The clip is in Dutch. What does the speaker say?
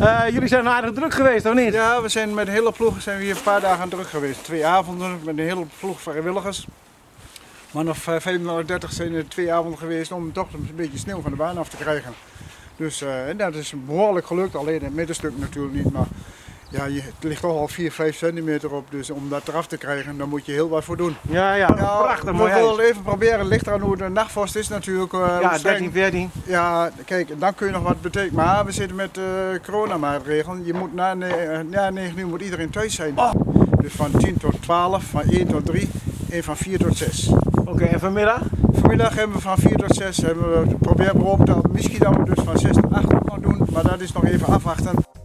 Jullie zijn aardig druk geweest, of niet? Ja, we zijn met de hele ploeg hier een paar dagen druk geweest. 2 avonden met een hele ploeg vrijwilligers. Man of 35, 30 zijn er 2 avonden geweest om toch een beetje sneeuw van de baan af te krijgen. Dus en dat is behoorlijk gelukt, alleen het middenstuk natuurlijk niet. Maar ja, het ligt toch al 4, 5 centimeter op, dus om dat eraf te krijgen, daar moet je heel wat voor doen. Ja, prachtig mooi. We willen even proberen, het ligt eraan hoe de nachtvorst is natuurlijk. Ja, 13, 14. Ja, kijk, dan kun je nog wat betekenen. Maar we zitten met coronamaatregelen. Je moet na 9 uur moet iedereen thuis zijn. Oh. Dus van 10 tot 12, van 1 tot 3 en van 4 tot 6. Oké, en vanmiddag? Vanmiddag hebben we van 4 tot 6 proberen we op te, misschien dat we dus van 6 tot 8 nog doen, maar dat is nog even afwachten.